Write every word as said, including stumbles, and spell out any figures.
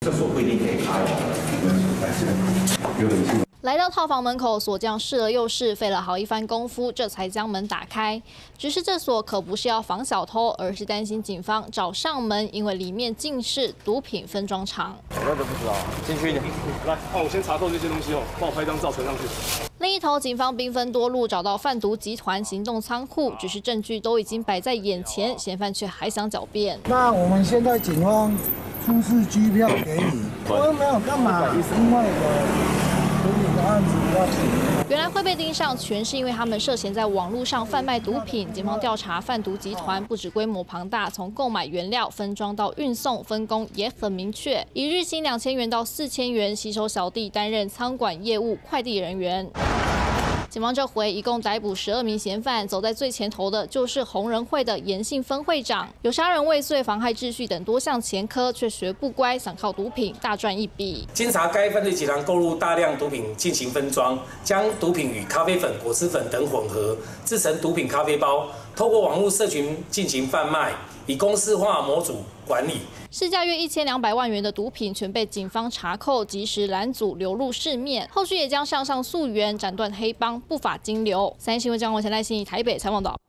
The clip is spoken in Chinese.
厕所不一定可以开哦，但是有冷气。 来到套房门口，锁匠试了又试，费了好一番功夫，这才将门打开。只是这锁可不是要防小偷，而是担心警方找上门，因为里面竟是毒品分装厂。 我那都不知道，进去一点。 来，帮我先查扣这些东西哦，帮我拍张照传上去。 另一头，警方兵分多路找到贩毒集团行动仓库，只是证据都已经摆在眼前，嫌犯却还想狡辩。 那我们现在警方出示机票给你，我又没有干嘛，因为我。 原来会被盯上，全是因为他们涉嫌在网络上贩卖毒品。警方调查，贩毒集团不止规模庞大，从购买原料、分装到运送，分工也很明确，以日薪两千元到四千元，吸收小弟担任仓管业务、快递人员。 警方这回一共逮捕十二名嫌犯，走在最前头的就是红人会的严姓分会长，有杀人未遂、妨害秩序等多项前科，却学不乖，想靠毒品大赚一笔。 经查，该犯罪集团购入大量毒品进行分装，将毒品与咖啡粉、果汁粉等混合，制成毒品咖啡包，透过网络社群进行贩卖，以公司化模组管理。 市价约一千两百万元的毒品全被警方查扣，及时拦阻流入市面。后续也将向上溯源，斩断黑帮不法金流。三立新闻张文成、赖信怡台北采访到。